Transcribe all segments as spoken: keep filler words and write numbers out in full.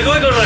ごいこれ。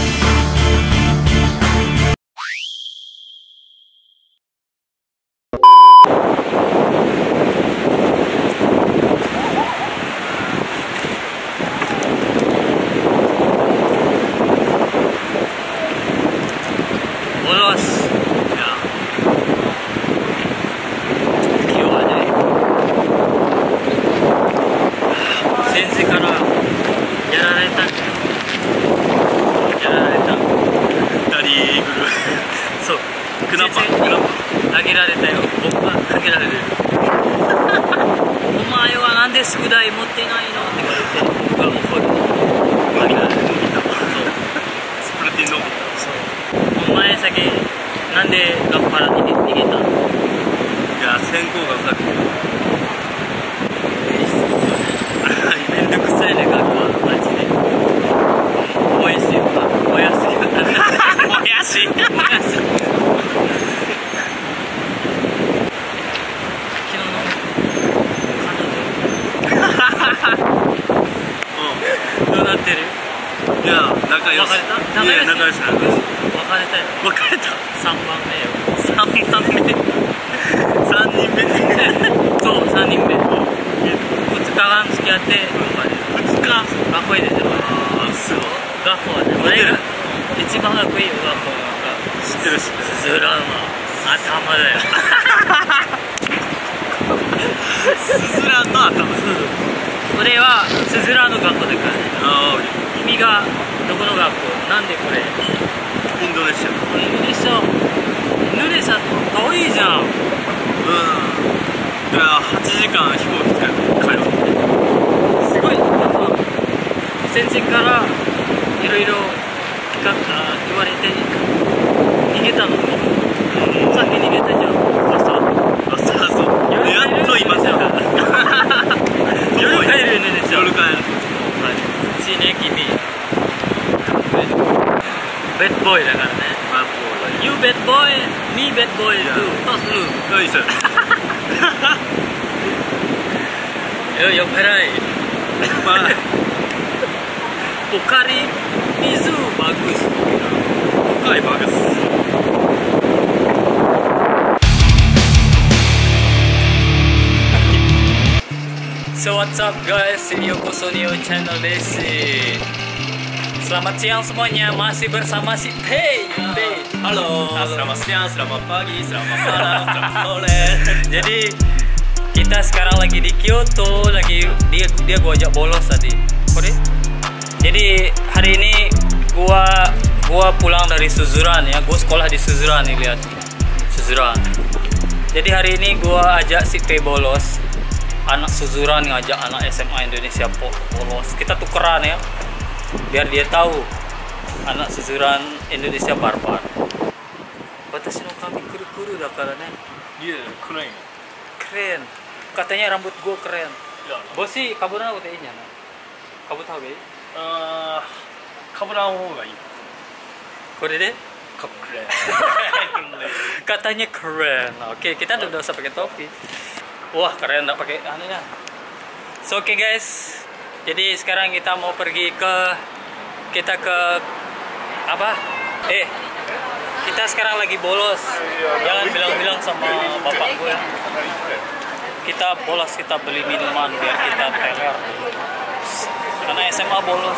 あげられたよ。僕はあげられる。お前はなんで宿題持ってないのって言われて、僕は怒る。あげられる。 スプラティンの。 そう。お前先なんで学校から逃げ逃げたの？いや専攻が深くて。 めんどくさいね学校はマジで。燃やすよ。燃やすよ。燃やし。燃やす。どうなってる？ いや、仲良し。 別れた？ いや、仲良しなんです。 別れたよ。 別れた。 三番目よ。 三番目。三人目。 そう、三人目。二日間付き合って別れる。 二日。 かっこいいでしょ。 ああ、そう。 学校はね、俺が一番かっこいいよ学校なんか。 知ってる知ってる。 スズランは頭だよ。 スズランの頭。 俺はスズランの学校だからね。 ああ、 君がどこの学校？なんでこれ？ インドネシア。 インドネシア。インドネシア遠いじゃん。 うん。いや、はちじかん飛行機使って帰る。 すごい。なんか先生からいろいろ言われて逃げたのに、うん、さっき逃げたじゃん。朝。 朝そう。やっといますよ。 夜帰るんですよ。 夜帰る。 うちね、君。ベッドボーイだからね。You bad boy, me bad boy too. Tos lu. Oh, bisa. Yo, yo perai. Pokari Mizu bagus. Pokari bagus. So what's up guys, Yokoso Neo Channel Desi. Selamat siang semuanya, masih bersama si Pei. Pei. Halo. Halo. Selamat siang, selamat pagi, selamat malam, selamat sore. Jadi kita sekarang lagi di Kyoto, lagi dia dia gua ajak bolos tadi. Kode? Jadi hari ini gua gua pulang dari Suzuran ya, gua sekolah di Suzuran nih, lihat Suzuran. Jadi hari ini gua ajak si Pei bolos. Anak Suzuran ngajak anak S M A Indonesia bolos. Kita tukeran ya. Biar dia tahu anak Suzuran Indonesia barbar. Watashi no kami kuru-kuru da kara ne. Iya, keren. Keren. Katanya rambut gua keren. Ya. Bosi, kaburan aku tanya na. Kabu tahu be? Ah, kaburan hoga ii. Kore de? Keren. Katanya keren. Oke, kita udah usah pakai topi. Wah, keren enggak pakai anunya. So, oke okay, guys. Jadi sekarang kita mau pergi ke kita ke apa? Eh, kita sekarang lagi bolos. Jangan bilang-bilang sama bapak gue. Kita bolos, kita beli minuman biar kita teler. Karena S M A bolos.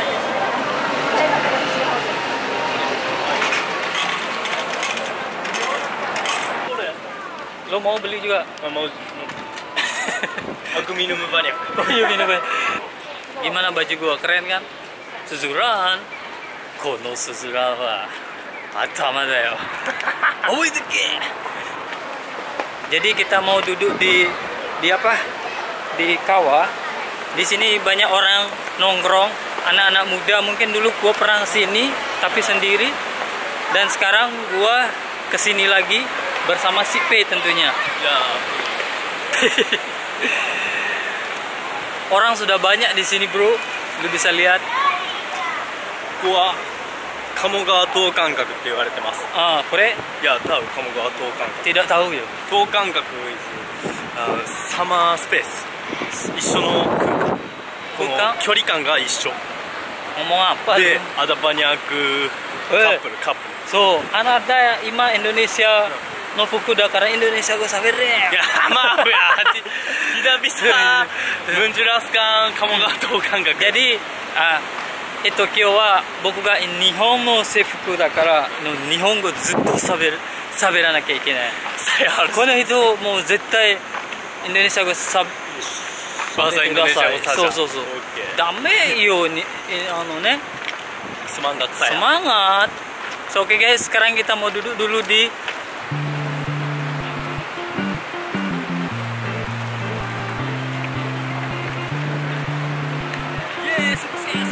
Lo mau beli juga? Mau. Aku minum banyak. Oh iya minum banyak. Gimana baju gua, keren kan? Suzuran. Kono Suzuran wa atama da yo. Omoide ke. Jadi kita mau duduk di di apa? Di kawah. Di sini banyak orang nongkrong, anak-anak muda. Mungkin dulu gua pernah sini tapi sendiri. Dan sekarang gua kesini lagi bersama si P tentunya. Ya. Orang sudah banyak di sini, bro. Lu bisa lihat. Gua Kamogawa Toukankakuって言われてます。 Ah, kore? Ya, tahu Kamogawa Toukankaku. Tidak tahu ya. Toukankaku is uh, summer space. 一緒の空間。この距離感が一緒。 ngomong apa で tuh? ada banyak Eh. couple couple. So, anada ima Indonesia no fuku da karena Indonesia gue sabar deh. Ya maaf ya, ti- tidak bisa menjelaskan Kamogawa kanggak. Jadi, ah, itu kyo wa boku ga Nihon no seifuku da kara no Nihongo zutto saber saberanakia ikenai. Saya harus この人もう絶対インドネシア語さ bahasa Indonesia saja. そうそうそう Oke. ダメよにえあのね Semangat saya. semangat. So oke guys, sekarang kita mau duduk dulu di Yeay, sukses.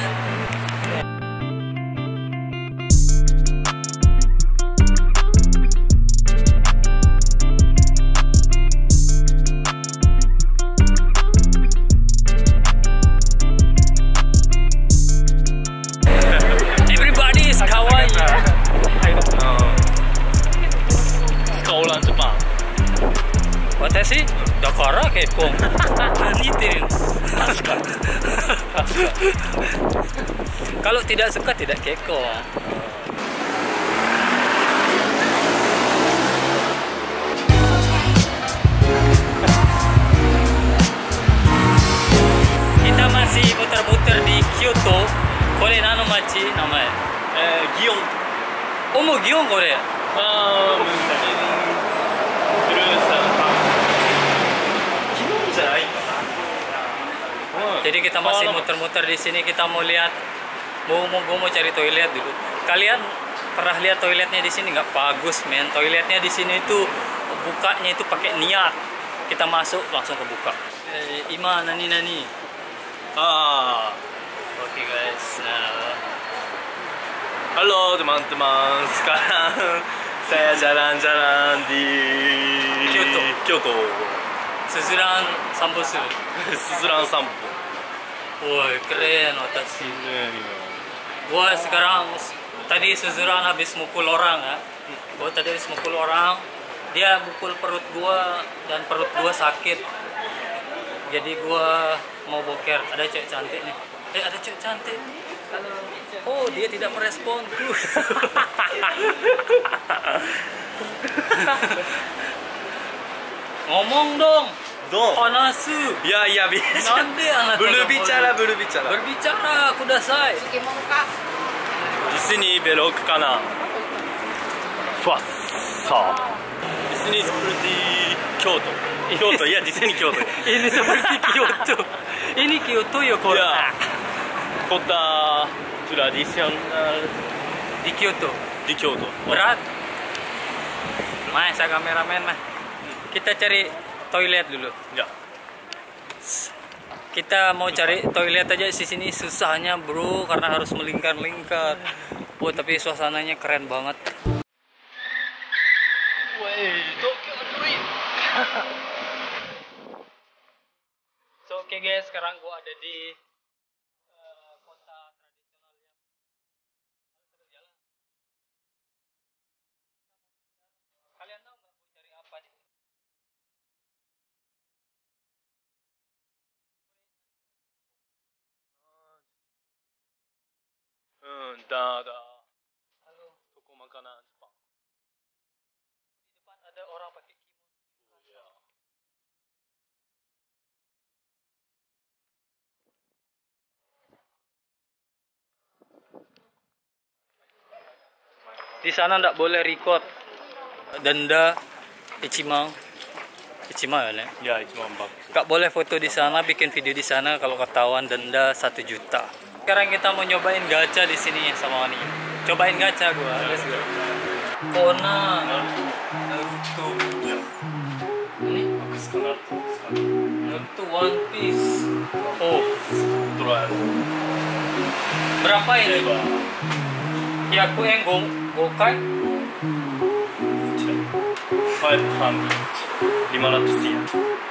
Everybody is kawaii. Sekolah Jepang. 私だから結婚何言ってるの kalau tidak suka tidak kekong. Kita masih muter-muter di Kyoto. Kore nano machi namae? Eh, Gion. Oh, mau Gion kore? Ah, mungkin jurusan Gion じゃないかな. Jadi kita masih muter-muter di sini, kita mau lihat, mau mau gua mau cari toilet dulu. Kalian pernah lihat toiletnya di sini nggak? Bagus men, toiletnya di sini itu bukanya itu pakai niat. Kita masuk langsung kebuka. Eh, ima nani nani. Ah, Oke guys, nah halo teman-teman. Sekarang saya jalan-jalan di Kyoto. Kyoto. Suzuran sampo suru. Suzuran Sampo. Woi keren watashi. Gua sekarang tadi Suzuran habis mukul orang ya. Gua tadi habis mukul orang, dia mukul perut gua dan perut gua sakit. Jadi gua mau boker. Ada cewek cantik nih. Eh ada cewek cantik. Oh dia tidak merespon. Ngomong dong. Dong. Panasu. Ya ya bisa. Nande anata Berbicara berbicara. Berbicara kudasai. Di sini belok kanan. Fas. Sa. Di sini seperti Kyoto. Kyoto ya di sini Kyoto. Ini seperti Kyoto. Ini Kyoto ya kota. Ya. Kota tradisional Di Kyoto. di Kyoto. Berat. Mas, saya kameramen mah. Kita cari toilet dulu. Ya. Kita mau cari toilet aja di sini susahnya bro, karena harus melingkar-lingkar. Oh tapi suasananya keren banget. Woi, Tokyo Drift. So oke okay guys, sekarang gua ada di uh, kota tradisionalnya. Kalian tahu nggak gua cari apa nih? Hmm, da da. Halo, Toko makanan Jepang. di depan ada orang pakai kimono. Ya. Di sana nggak boleh record. Denda Ichimang. Ichimang ya, Nek? Ya, itu bagus. Nggak boleh foto di sana, bikin video di sana, kalau ketahuan denda satu juta. Sekarang kita mau nyobain gacha di sini sama Oni. Cobain gacha gua. Let's go. Kona, Naruto. Ini Naruto One Piece. Oh, Terus. berapa ini? Yaku yang go Gokai five hundred. lima ratus yen.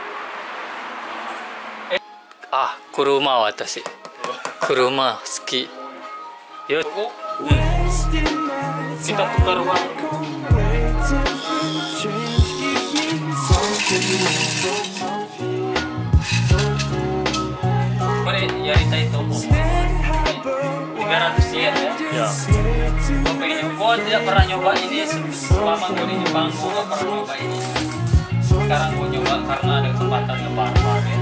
Ah, kuruma watashi. Kuruma suki. Yo. Kita tukar uang. Kore yaritai to. tiga ratus yen ya. Ya. Gue pengen gue tidak pernah nyoba ini selama gue di Jepang, gue gak pernah nyoba ini. Sekarang gue nyoba karena ada kesempatan ke Parmar ya.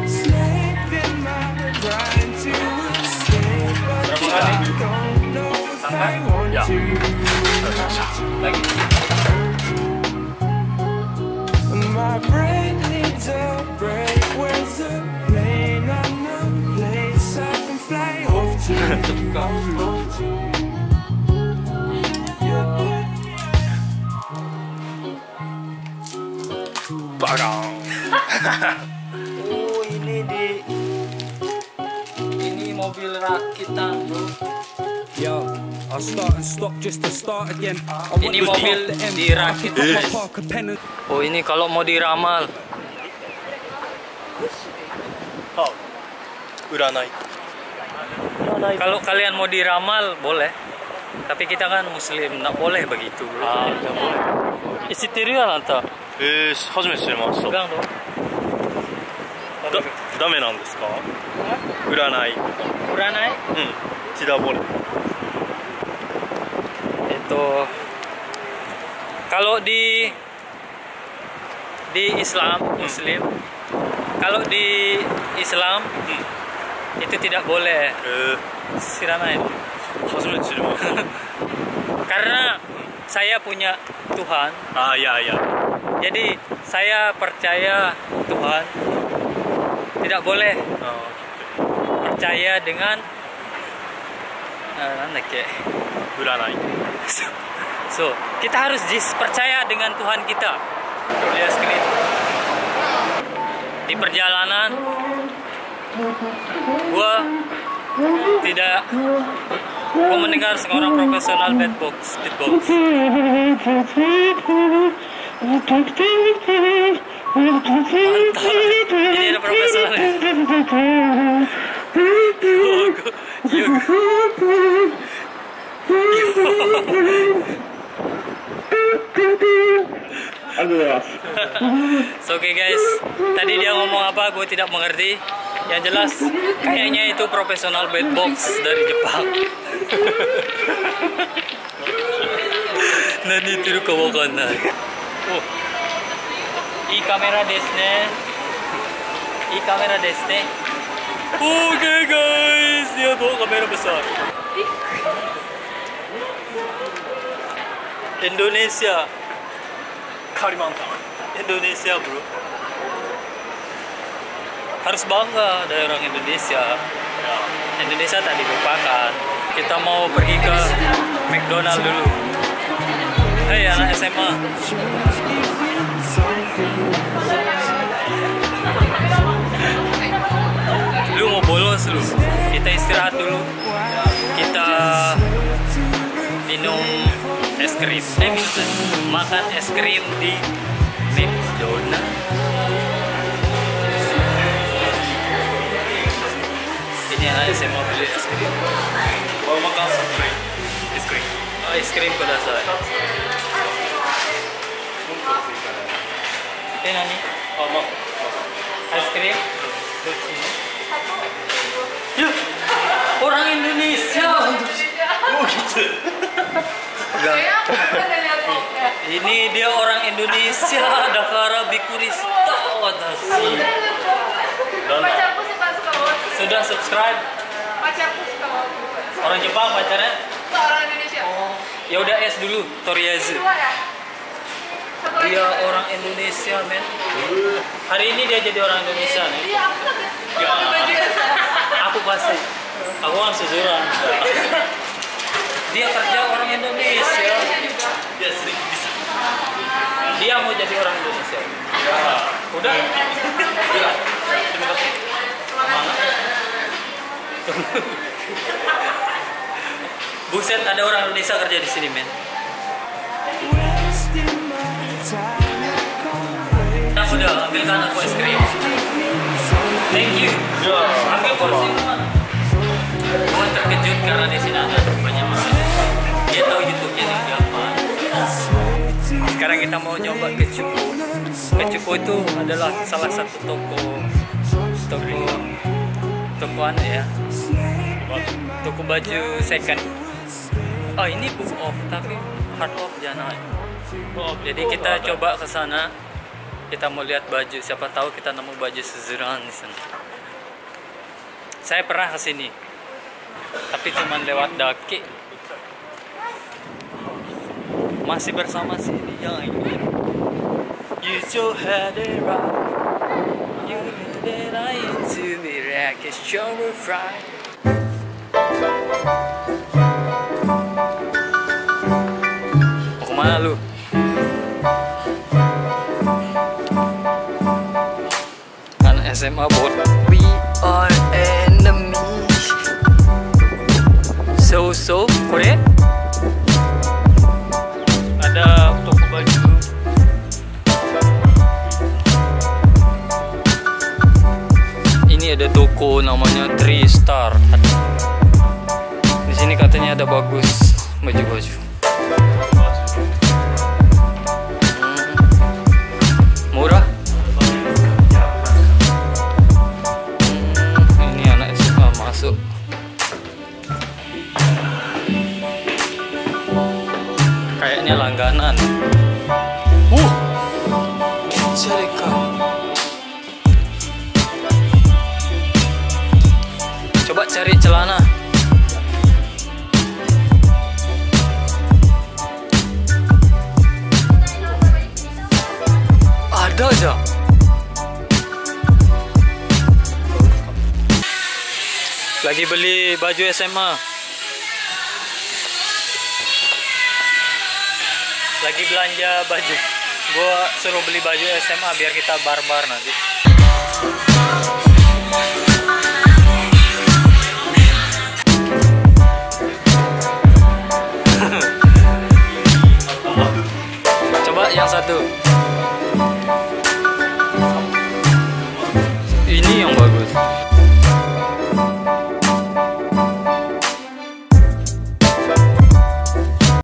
Berapa kali? Sampai? Ya. Lagi. My brain needs a break. Where's the plane? I know place I can fly off to. Barang. Oh ini di ini mobil rakitan bro. Yo, I'll start and stop just to start again. Ini mobil dirakit. Oh ini kalau mau diramal. Oh. Uranai. Kalau kalian mau diramal boleh. Tapi kita kan muslim, nggak boleh begitu bro. Ah, nggak boleh. Isitiru ya nanta. えー、初めて知りました。だ、 Pegang dong. ダメなんですか？占い。 Uranai. うん。チダボレ。 Itu kalau di di Islam Muslim, kalau di Islam itu tidak boleh えー、 siranai. 初めて知りました。 Karena saya punya Tuhan, あ、いやいや。 jadi saya percaya Tuhan. Tidak boleh あ percaya dengan uh, nanda kayak ー、占い。 so kita harus jis percaya dengan Tuhan kita. Lihat screen. Di perjalanan gua tidak gua mendengar seorang profesional beatbox beatbox. Mantap. Ini ada profesional. Oh, gua- yuk. So, oke okay guys, tadi dia ngomong apa gue tidak mengerti. Yang jelas kayaknya itu profesional beatbox dari Jepang. Nani tiru ka wakanai. Oh. I kamera desu ne. I kamera desu ne. Oke okay guys, dia bawa kamera besar. Indonesia. Kalimantan. Indonesia bro, harus bangga dari orang Indonesia. Indonesia tak dilupakan. Kita mau pergi ke McDonald dulu. Hei anak S M A, lu mau bolos lu? Kita istirahat dulu. Kita minum es krim, eh minum, makan es krim di McDonald. Ini anak S M A beli es krim. Mau makan krim. Es krim. Oh, es krim kudasai. Ini nani? Ah, mau. Es krim? Yuk, orang Indonesia. Oh gitu. Ini dia orang Indonesia, Dakara Bikurista Watashi. Pacarku suka suka waktu. Sudah subscribe? Pacarku suka waktu. Orang Jepang pacarnya? Suka orang Indonesia. Ya udah es dulu, Toriyazu. Dua ya. Satu lagi Dia apa? orang Indonesia, men. Hari ini dia jadi orang Indonesia nih. Iya, aku kaget. Pakai baju yang sama. Aku pasti. Aku kan sezuran. Dia kerja orang Indonesia. Ya sedikit bisa. Dia mau jadi orang Indonesia. Udah? Ya. Terima kasih. Buset, ada orang Indonesia kerja di sini, men. Nah, udah ambilkan aku es krim. Thank you. Ya. Ambil porsi mana? Gue terkejut karena di sini ada banyak masalah. Dia tahu YouTube-nya di Jepang. Sekarang kita mau nyoba Kecuko. Kecuko itu adalah salah satu toko toko toko anu ya. toko baju second. Oh ini book off tapi hard off jangan. Jadi kita coba ke sana. Kita mau lihat baju. Siapa tahu kita nemu baju Suzuran di sana. Saya pernah ke sini, tapi cuman lewat daki. Masih bersama si dia ini. You so had it right. You knew that I into me like a shower fry. Mau kemana lu? Anak S M A bot. We are enemies. So so Korea? Ada toko baju. Ini ada toko namanya Three Star. Di sini katanya ada bagus baju-baju. Hmm. Murah. Hmm. Ini anak S M A masuk. Kayaknya langganan. Uh, Cerika. Coba cari celana. Ada aja. Lagi beli baju S M A. Lagi belanja baju. Gua suruh beli baju S M A biar kita barbar nanti. Coba yang satu.